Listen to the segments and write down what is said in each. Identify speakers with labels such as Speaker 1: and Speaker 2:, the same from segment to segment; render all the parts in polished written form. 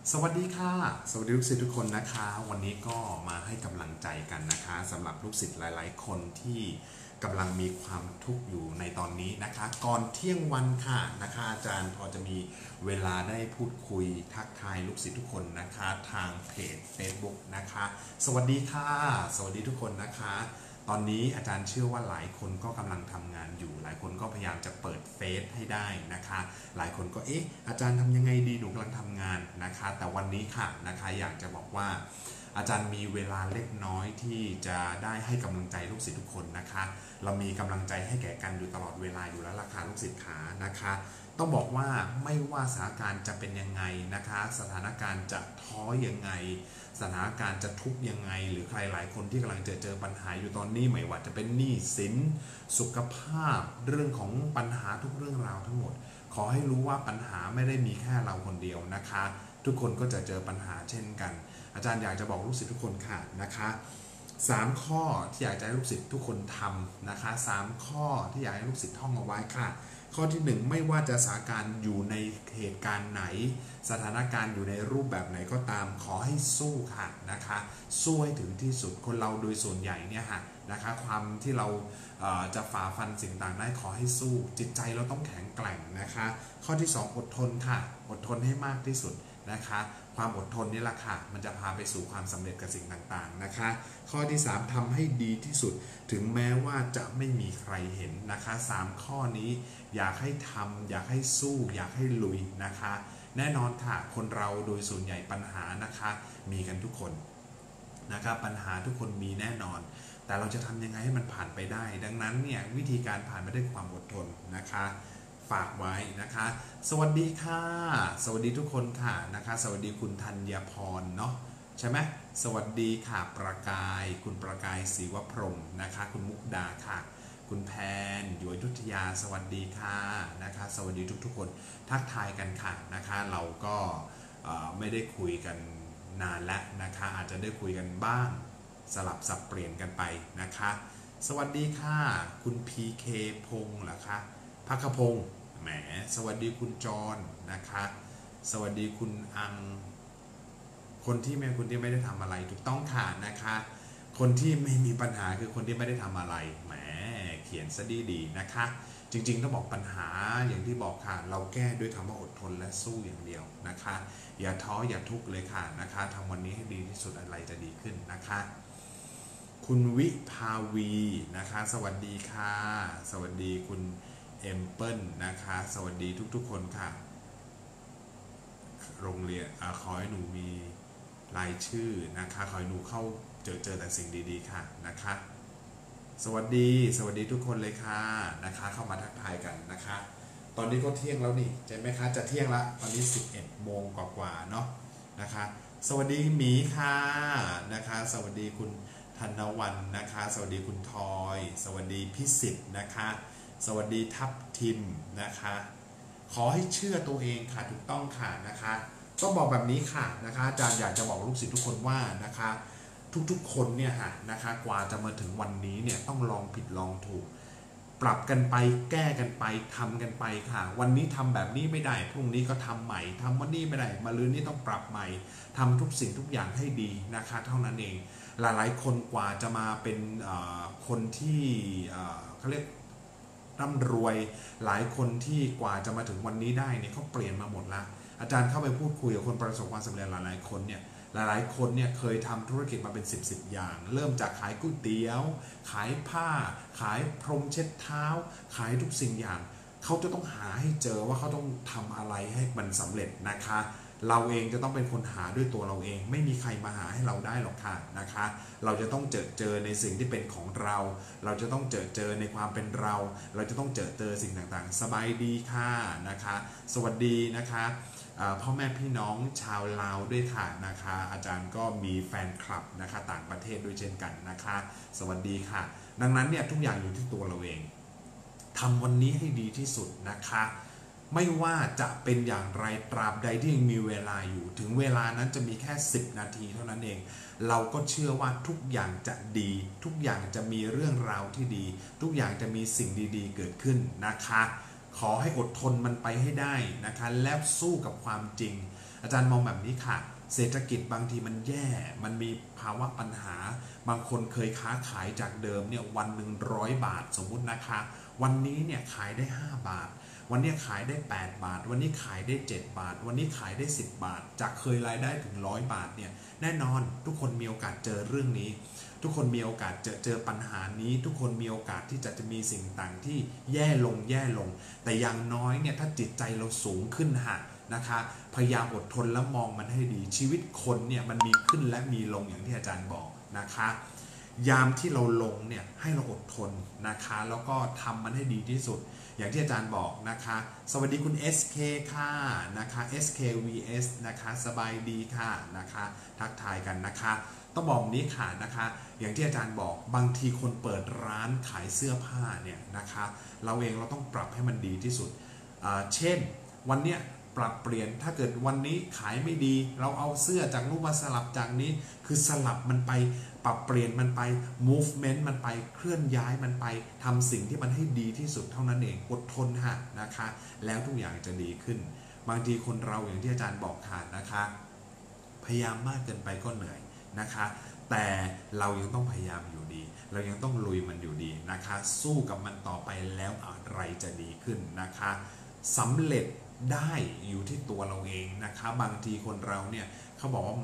Speaker 1: สวัสดีค่ะสวัสดีลูกศิษย์ทุกคนนะคะวันนี้ก็มาให้กำลังใจกันนะคะสำหรับลูกศิษย์หลายๆคนที่กำลังมีความทุกข์อยู่ในตอนนี้นะคะก่อนเที่ยงวันค่ะนะคะอาจารย์พอจะมีเวลาได้พูดคุยทักทายลูกศิษย์ทุกคนนะคะทางเพจ Facebook นะคะสวัสดีค่ะสวัสดีทุกคนนะคะตอนนี้อาจารย์เชื่อว่าหลายคนก็กำลังทำงานอยู่หลายคนก็พยายามจะเปิดเฟซให้ได้นะคะหลายคนก็อาจารย์ทำยังไงดีหนูกำลังทำงานนะคะแต่วันนี้ค่ะนะคะอยากจะบอกว่าอาจารย์มีเวลาเล็กน้อยที่จะได้ให้กำลังใจลูกศิษย์ทุกคนนะคะเรามีกำลังใจให้แก่กันอยู่ตลอดเวลาอยู่แล้วราคาลูกศิษย์ขานะคะต้องบอกว่าไม่ว่าสถานการณ์จะเป็นยังไงนะคะสถานการณ์จะท้อยังไงสถานการณ์จะทุกข์ยังไงหรือใครหลายคนที่กำลังเจอปัญหาอยู่ตอนนี้ไม่ว่าจะเป็นหนี้สินสุขภาพเรื่องของปัญหาทุกเรื่องราวทั้งหมดขอให้รู้ว่าปัญหาไม่ได้มีแค่เราคนเดียวนะคะทุกคนก็จะเจอปัญหาเช่นกันอาจารย์อยากจะบอกลูกศิษย์ทุกคนค่ะนะคะ3ข้อที่อยากจะให้ลูกศิษย์ทุกคนทำนะคะ3ข้อที่อยากให้ลูกศิษย์ท่องเอาไว้ค่ะข้อที่1ไม่ว่าจะสถานการณ์อยู่ในเหตุการณ์ไหนสถานการณ์อยู่ในรูปแบบไหนก็ตามขอให้สู้ค่ะนะคะสู้ให้ถึงที่สุดคนเราโดยส่วนใหญ่เนี่ยค่ะนะคะความที่เราจะฝ่าฟันสิ่งต่างได้ขอให้สู้จิตใจเราต้องแข็งแกร่งนะคะข้อที่2อดทนค่ะอดทนให้มากที่สุดนะคะความอดทนนี่แหละค่ะมันจะพาไปสู่ความสำเร็จกับสิ่งต่างๆนะคะข้อที่3ทำให้ดีที่สุดถึงแม้ว่าจะไม่มีใครเห็นนะคะ3ข้อนี้อยากให้ทำอยากให้สู้อยากให้ลุยนะคะแน่นอนค่ะคนเราโดยส่วนใหญ่ปัญหานะคะมีกันทุกคนนะคะปัญหาทุกคนมีแน่นอนแต่เราจะทำยังไงให้มันผ่านไปได้ดังนั้นเนี่ยวิธีการผ่านไปด้วยความอดทนนะคะฝากไว้นะคะสวัสดีค่ะสวัสดีทุกคนค่ะนะคะสวัสดีคุณธัญพรเนาะใช่ไหมสวัสดีค่ะประกายคุณประกายศรีวพรหมนะคะคุณมุกดาค่ะคุณแพนอยู่อยุธยาสวัสดีค่ะนะคะสวัสดีทุกๆคนทักทายกันค่ะนะคะเราก็ไม่ได้คุยกันนานแล้วนะคะอาจจะได้คุยกันบ้างสลับสับเปลี่ยนกันไปนะคะสวัสดีค่ะคุณ PK พงษ์เหรอคะพักพงษ์แหมสวัสดีคุณจรนะคะสวัสดีคุณอังคนที่ไม่ได้ทำอะไรถูกต้องค่ะนะคะคนที่ไม่มีปัญหาคือคนที่ไม่ได้ทำอะไรแหมเขียนซะดีนะคะจริงๆต้องบอกปัญหาอย่างที่บอกค่ะเราแก้ด้วยคำว่าอดทนและสู้อย่างเดียวนะคะอย่าท้ออย่าทุกข์เลยค่ะนะคะทำวันนี้ให้ดีที่สุดอะไรจะดีขึ้นนะคะคุณวิภาวีนะคะสวัสดีค่ะสวัสดีคุณเอมเปิลนะคะสวัสดีทุกๆคนค่ะโรงเรียนขอให้หนูมีรายชื่อนะคะขอให้หนูเข้าเจอแต่สิ่งดีๆค่ะนะคะสวัสดีทุกคนเลยค่ะนะคะเข้ามาทักทายกันนะคะตอนนี้ก็เที่ยงแล้วนี่ใช่ไหมคะจะเที่ยงละตอนนี้11 โมงกว่าๆเนาะนะคะสวัสดีหมีค่ะนะคะสวัสดีคุณธนวันนะคะสวัสดีคุณทอยสวัสดีพิสิทธิ์นะคะสวัสดีทัพทิมนะคะขอให้เชื่อตัวเองค่ะถูกต้องค่ะนะคะต้องบอกแบบนี้ค่ะนะคะอาจารย์อยากจะบอกลูกศิษย์ทุกคนว่านะคะทุกๆคนเนี่ยฮะนะคะกว่าจะมาถึงวันนี้เนี่ยต้องลองผิดลองถูกปรับกันไปแก้กันไปทำกันไปค่ะวันนี้ทำแบบนี้ไม่ได้พรุ่งนี้ก็ทำใหม่ทำวันนี้ไม่ได้มะรืนนี้ต้องปรับใหม่ทำทุกสิ่งทุกอย่างให้ดีนะคะเท่านั้นเองหลายๆคนกว่าจะมาเป็นคนที่เขาเรียกร่ำรวยหลายคนที่กว่าจะมาถึงวันนี้ได้เนี่ยเขาเปลี่ยนมาหมดละอาจารย์เข้าไปพูดคุยกับคนประสบความสำเร็จหลายๆคนเนี่ยหลายๆคนเนี่ยเคยทำธุรกิจมาเป็น10อย่างเริ่มจากขายก๋วยเตี๋ยวขายผ้าขายพรมเช็ดเท้าขายทุกสิ่งอย่างเขาจะต้องหาให้เจอว่าเขาต้องทำอะไรให้มันสำเร็จนะคะเราเองจะต้องเป็นคนหาด้วยตัวเราเองไม่มีใครมาหาให้เราได้หรอกค่ะนะคะเราจะต้องเจอในสิ่งที่เป็นของเราเราจะต้องเจอในความเป็นเราเราจะต้องเจอสิ่งต่างๆสบายดีค่ะนะคะสวัสดีนะคะพ่อแม่พี่น้องชาวลาวด้วยค่ะนะคะอาจารย์ก็มีแฟนคลับนะคะต่างประเทศด้วยเช่นกันนะคะสวัสดีค่ะดังนั้นเนี่ยทุกอย่างอยู่ที่ตัวเราเองทำวันนี้ให้ดีที่สุดนะคะไม่ว่าจะเป็นอย่างไรตราบใดที่ยังมีเวลาอยู่ถึงเวลานั้นจะมีแค่10 นาทีเท่านั้นเองเราก็เชื่อว่าทุกอย่างจะดีทุกอย่างจะมีเรื่องราวที่ดีทุกอย่างจะมีสิ่งดีๆเกิดขึ้นนะคะขอให้อดทนมันไปให้ได้นะคะแล้วสู้กับความจริงอาจารย์มองแบบนี้ค่ะเศรษฐกิจบางทีมันแย่มันมีภาวะปัญหาบางคนเคยค้าขายจากเดิมเนี่ยวันหนึ่ง100 บาทสมมุตินะคะวันนี้เนี่ยขายได้5 บาทวันนี้ขายได้8 บาทวันนี้ขายได้7 บาทวันนี้ขายได้10 บาทจากเคยรายได้ถึง100 บาทเนี่ยแน่นอนทุกคนมีโอกาสเจอเรื่องนี้ทุกคนมีโอกาสเจอปัญหานี้ทุกคนมีโอกาสที่จะมีสิ่งต่างที่แย่ลงแต่อย่างน้อยเนี่ยถ้าจิตใจเราสูงขึ้นนะคะพยายามอดทนแล้วมองมันให้ดีชีวิตคนเนี่ยมันมีขึ้นและมีลงอย่างที่อาจารย์บอกนะคะยามที่เราลงเนี่ยให้เราอดทนนะคะแล้วก็ทำมันให้ดีที่สุดอย่างที่อาจารย์บอกนะคะสวัสดีคุณ SK ค่ะนะคะ SKVS นะคะสบายดีค่ะนะคะทักทายกันนะคะต้องบอกนี้ค่ะนะคะอย่างที่อาจารย์บอกบางทีคนเปิดร้านขายเสื้อผ้าเนี่ยนะคะเราเองเราต้องปรับให้มันดีที่สุดเช่นวันเนี้ยปรับเปลี่ยนถ้าเกิดวันนี้ขายไม่ดีเราเอาเสื้อจากนู้นมาสลับจากนี้คือสลับมันไปปรับเปลี่ยนมันไป movement มันไปเคลื่อนย้ายมันไปทำสิ่งที่มันให้ดีที่สุดเท่านั้นเองอดทนนะคะแล้วทุกอย่างจะดีขึ้นบางทีคนเราอย่างที่อาจารย์บอกค่ะนะคะพยายามมากเกินไปก็เหนื่อยนะคะแต่เรายังต้องพยายามอยู่ดีเรายังต้องลุยมันอยู่ดีนะคะสู้กับมันต่อไปแล้วอะไรจะดีขึ้นนะคะสำเร็จได้อยู่ที่ตัวเราเองนะคะบางทีคนเราเนี่ยเขาบอกว่า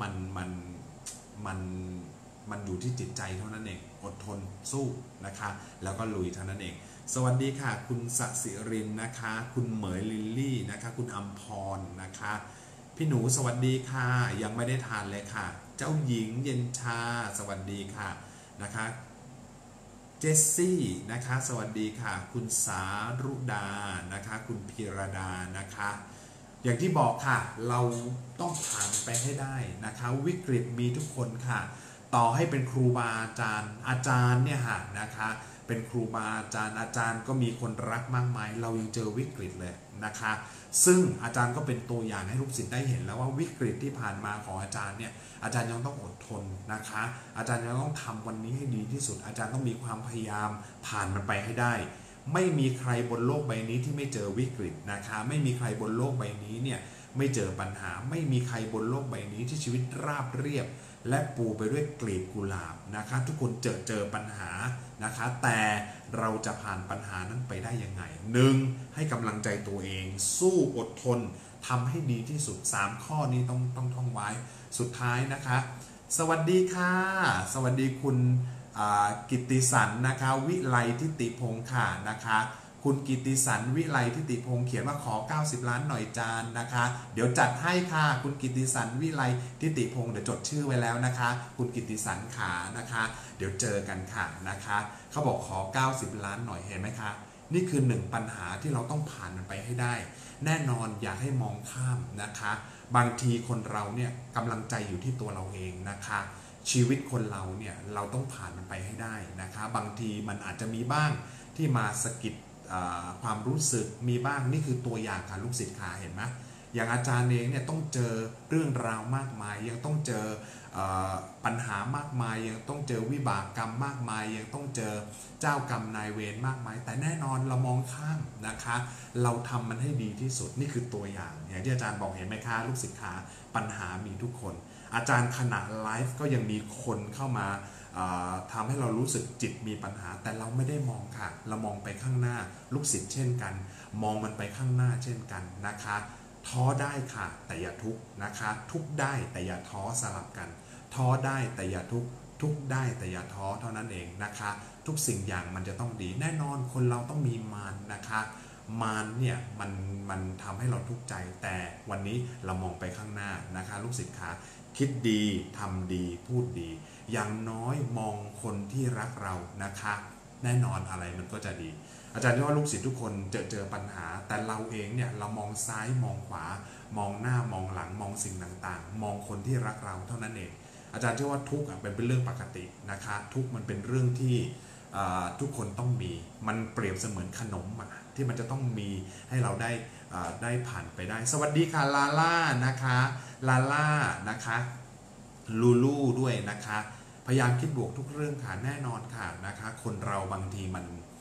Speaker 1: มันอยู่ที่จิตใจเท่านั้นเองอดทนสู้นะคะแล้วก็ลุยเท่านั้นเองสวัสดีค่ะคุณสศิรินนะคะคุณเหมยลิลลี่นะคะคุณอัมพรนะคะพี่หนูสวัสดีค่ะยังไม่ได้ทานเลยค่ะเจ้าหญิงเย็นชาสวัสดีค่ะนะคะเจสซี่นะคะสวัสดีค่ะคุณสารุดานะคะคุณพีรดานะคะอย่างที่บอกค่ะเราต้องผ่านไปให้ได้นะคะวิกฤตมีทุกคนค่ะต่อให้เป็นครูบาอาจารย์เนี่ยนะคะเป็นครูบาอาจารย์ก็มีคนรักมากมายเรายังเจอวิกฤตเลยนะคะซึ่งอาจารย์ก็เป็นตัวอย่างให้ลูกศิษย์ได้เห็นแล้วว่าวิกฤตที่ผ่านมาของอาจารย์เนี่ยอาจารย์ยังต้องอดทนนะคะอาจารย์ยังต้องทำวันนี้ให้ดีที่สุดอาจารย์ต้องมีความพยายามผ่านมันไปให้ได้ไม่มีใครบนโลกใบนี้ที่ไม่เจอวิกฤตนะคะไม่มีใครบนโลกใบนี้เนี่ยไม่เจอปัญหาไม่มีใครบนโลกใบนี้ที่ชีวิตราบเรียบและปูไปด้วยกลีบกุหลาบนะคะทุกคนเจอปัญหานะคะแต่เราจะผ่านปัญหานั้นไปได้ยังไง1ให้กำลังใจตัวเองสู้อดทนทำให้ดีที่สุด3ข้อนี้ต้องท่องไว้สุดท้ายนะคะสวัสดีค่ะสวัสดีคุณกิตติสันนะคะวิไลทิติพงค์ค่ะนะคะคุณกิตติสันวิไลทิติพงค์เขียนว่าขอ90 ล้านหน่อยจานนะคะเดี๋ยวจัดให้ค่ะคุณกิตติสันวิไลทิติพงค์เดี๋ยวจดชื่อไว้แล้วนะคะคุณกิตติสันขานะคะเดี๋ยวเจอกันค่ะนะคะเขาบอกขอ90 ล้านหน่อยเห็นไหมคะนี่คือ1ปัญหาที่เราต้องผ่านมันไปให้ได้แน่นอนอย่าให้มองข้ามนะคะบางทีคนเราเนี่ยกำลังใจอยู่ที่ตัวเราเองนะคะชีวิตคนเราเนี่ยเราต้องผ่านมันไปให้ได้นะคะบางทีมันอาจจะมีบ้างที่มาสะกิดความรู้สึกมีบ้างนี่คือตัวอย่างค่ะลูกศิษย์ขาเห็นไหมอย่างอาจารย์เองเนี่ยต้องเจอเรื่องราวมากมายยังต้องเจอปัญหามากมายยังต้องเจอวิบากกรรมมากมายยังต้องเจอเจ้ากรรมนายเวรมากมายแต่แน่นอนเรามองข้ามนะคะเราทำมันให้ดีที่สุดนี่คือตัวอย่างอย่างที่อาจารย์บอกเห็นไหมคะลูกศิษย์ขาปัญหามีทุกคนอาจารย์ขณะไลฟ์ก็ยังมีคนเข้ามาทำให้เรารู้สึกจิตมีปัญหาแต่เราไม่ได้มองค่ะเรามองไปข้างหน้าลูกศิษย์เช่นกันมองมันไปข้างหน้าเช่นกันนะคะท้อได้ค่ะแต่อย่าทุกข์นะคะทุกข์ได้แต่อย่าท้อสลับกันท้อได้แต่อย่าทุกข์ทุกข์ได้แต่อย่าท้อเท่านั้นเองนะคะทุกสิ่งอย่างมันจะต้องดีแน่นอนคนเราต้องมีมารนะคะมารเนี่ยมันทำให้เราทุกข์ใจแต่วันนี้เรามองไปข้างหน้านะคะลูกศิษย์ขาคิดดีทำดีพูดดีอย่างน้อยมองคนที่รักเรานะคะแน่นอนอะไรมันก็จะดีอาจารย์เชื่อว่าลูกศิษย์ทุกคนเจอปัญหาแต่เราเองเนี่ยเรามองซ้ายมองขวามองหน้ามองหลังมองสิ่งต่างๆมองคนที่รักเราเท่านั้นเองอาจารย์เชื่อว่าทุกข์เป็นเรื่องปกตินะคะทุกข์มันเป็นเรื่องที่ทุกคนต้องมีมันเปรียบเสมือนขนมที่มันจะต้องมีให้เราได้ผ่านไปได้สวัสดีค่ะลาล่านะคะลาล่านะคะลูลูด้วยนะคะพยายามคิดบวกทุกเรื่องค่ะแน่นอนค่ะนะคะคนเราบางทีมัน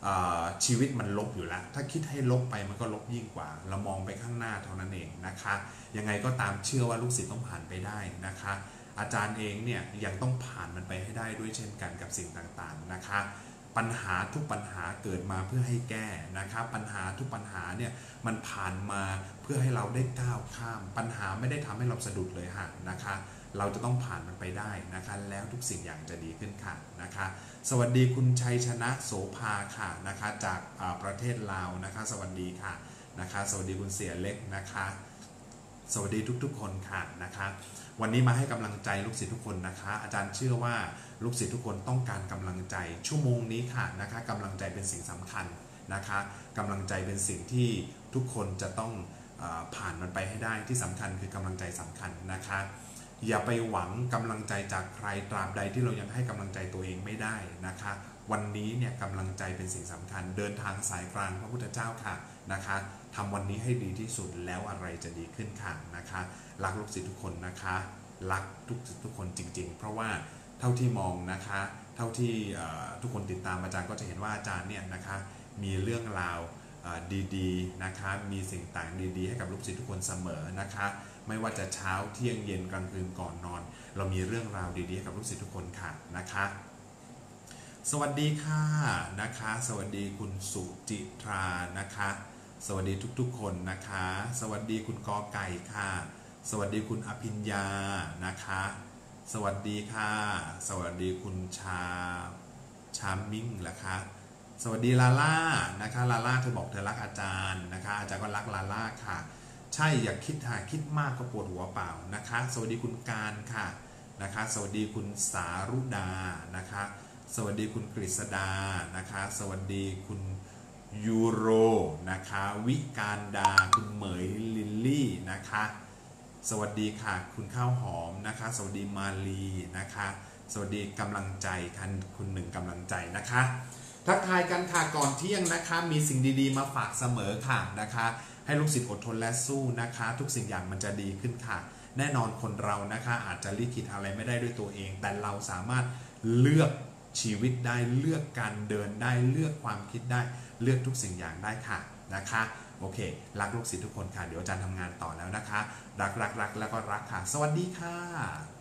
Speaker 1: ชีวิตมันลบอยู่แล้วถ้าคิดให้ลบไปมันก็ลบยิ่งกว่าเรามองไปข้างหน้าเท่านั้นเองนะคะยังไงก็ตามเชื่อว่าลูกศิษย์ต้องผ่านไปได้นะคะอาจารย์เองเนี่ยยังต้องผ่านมันไปให้ได้ด้วยเช่นกันกับสิ่งต่างๆนะคะปัญหาทุกปัญหาเกิดมาเพื่อให้แก้นะคะปัญหาทุกปัญหาเนี่ยมันผ่านมาเพื่อให้เราได้ก้าวข้ามปัญหาไม่ได้ทำให้เราสะดุดเลยค่ะนะคะเราจะต้องผ่านมันไปได้นะคะแล้วทุกสิ่งอย่างจะดีขึ้นค่ะนะคะสวัสดีคุณชัยชนะโสภาค่ะนะคะจากประเทศลาวนะคะสวัสดีค่ะนะคะสวัสดีคุณเสียเล็กนะคะสวัสดีทุกๆคนค่ะนะคะวันนี้มาให้กำลังใจลูกศิษย์ทุกคนนะคะอาจารย์เชื่อว่าลูกศิษย์ทุกคนต้องการกำลังใจชั่วโมงนี้ค่ะนะคะกำลังใจเป็นสิ่งสำคัญนะคะกำลังใจเป็นสิ่งที่ทุกคนจะต้องผ่านมันไปให้ได้ที่สำคัญคือกำลังใจสำคัญนะคะอย่าไปหวังกำลังใจจากใครตราบใดที่เรายังให้กำลังใจตัวเองไม่ได้นะคะวันนี้เนี่ยกำลังใจเป็นสิ่งสำคัญเดินทางสายกลางพระพุทธเจ้าค่ะนะคะทำวันนี้ให้ดีที่สุดแล้วอะไรจะดีขึ้นค่ะนะคะรักลูกศิษย์ทุกคนนะคะรักทุกคนจริงๆเพราะว่าเท่าที่มองนะคะเท่าที่ทุกคนติดตามอาจารย์ก็จะเห็นว่าอาจารย์เนี่ยนะคะมีเรื่องราวดีๆนะคะมีสิ่งต่างดีๆให้กับลูกศิษย์ทุกคนเสมอนะคะไม่ว่าจะเช้าเที่ยงเย็นกลางคืนก่อนนอนเรามีเรื่องราวดีๆให้กับลูกศิษย์ทุกคนค่ะนะคะสวัสดีค่ะนะคะสวัสดีคุณสุจิตรานะคะสวัสดีทุกๆคนนะคะสวัสดีคุณกอไก่ค่ะสวัสดีคุณอภิญญานะคะสวัสดีค่ะสวัสดีคุณชามิ่งล่ะคะสวัสดีลาล่านะคะลาล่าเธอบอกเธอรักอาจารย์นะคะอาจารย์ก็รักลาล่าค่ะใช่อย่าคิดมากก็ปวดหัวเปล่านะคะสวัสดีคุณการค่ะนะคะสวัสดีคุณสารุดานะคะสวัสดีคุณกฤษดานะคะสวัสดีคุณยูโรนะคะวิการดาคุณเหมยลิลลี่นะคะสวัสดีค่ะคุณข้าวหอมนะคะสวัสดีมาลีนะคะสวัสดีกำลังใจคุณหนึ่งกำลังใจนะคะทักทายกันค่ะก่อนเที่ยงนะคะมีสิ่งดีๆมาฝากเสมอค่ะนะคะให้ลูกศิษย์อดทนและสู้นะคะทุกสิ่งอย่างมันจะดีขึ้นค่ะแน่นอนคนเรานะคะอาจจะลิขิตอะไรไม่ได้ด้วยตัวเองแต่เราสามารถเลือกชีวิตได้เลือกการเดินได้เลือกความคิดได้เลือกทุกสิ่งอย่างได้ค่ะนะคะโอเครักลูกศิษย์ทุกคนค่ะเดี๋ยวอาจารย์ทำงานต่อแล้วนะคะรักแล้วก็รักค่ะสวัสดีค่ะ